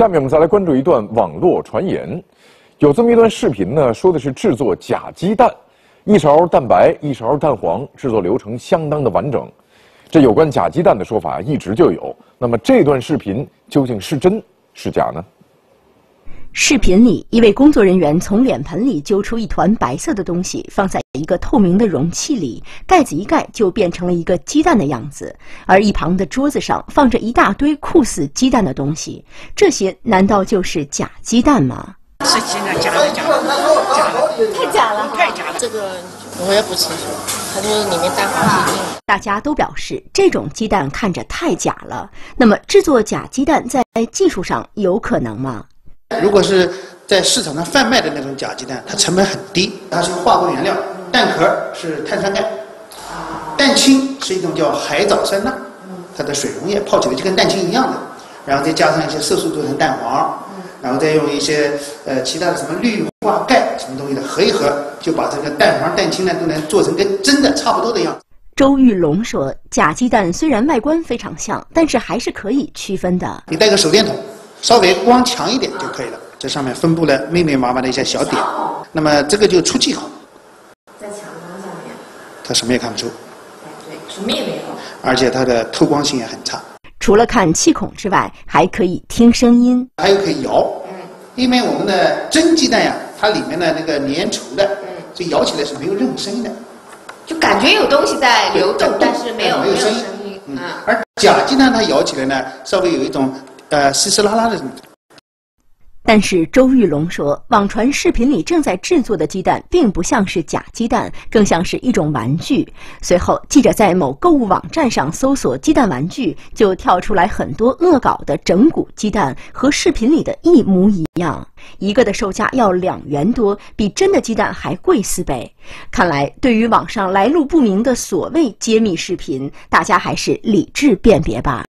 下面我们再来关注一段网络传言，有这么一段视频呢，说的是制作假鸡蛋，1勺蛋白，1勺蛋黄，制作流程相当的完整。这有关假鸡蛋的说法一直就有，那么这段视频究竟是真是假呢？ 视频里，一位工作人员从脸盆里揪出一团白色的东西，放在一个透明的容器里，盖子一盖就变成了一个鸡蛋的样子。而一旁的桌子上放着一大堆酷似鸡蛋的东西，这些难道就是假鸡蛋吗？ 是真的，假的，太假了，太假了。 这个我也不清楚，他说里面蛋黄是硬的。 大家都表示这种鸡蛋看着太假了。那么制作假鸡蛋在技术上有可能吗？ 如果是在市场上贩卖的那种假鸡蛋，它成本很低，它是化工原料，蛋壳是碳酸钙，蛋清是一种叫海藻酸钠，它的水溶液泡起来就跟蛋清一样的，然后再加上一些色素做成蛋黄，然后再用一些其他的什么氯化钙什么东西的合一合，就把这个蛋黄蛋清呢都能做成跟真的差不多的样子。 周玉龙说，假鸡蛋虽然外观非常像，但是还是可以区分的。 你带个手电筒，稍微光强一点就可以了。这上面分布了密密麻麻的一些小点，那么这个就出气孔， 在强光下面， 它什么也看不出。 对，什么也没有。 而且它的透光性也很差。 除了看气孔之外，还可以听声音， 还有可以摇。因为我们的真鸡蛋呀，它里面的那个粘稠的，所以摇起来是没有任何声音的。 就感觉有东西在流动，但是没有声音。 而假鸡蛋它摇起来呢，稍微有一种稀稀拉拉的。 但是周玉龙说，网传视频里正在制作的鸡蛋并不像是假鸡蛋，更像是一种玩具。随后，记者在某购物网站上搜索鸡蛋玩具，就跳出来很多恶搞的整蛊鸡蛋，和视频里的一模一样。一个的售价要2元多，比真的鸡蛋还贵4倍。看来，对于网上来路不明的所谓揭秘视频，大家还是理智辨别吧。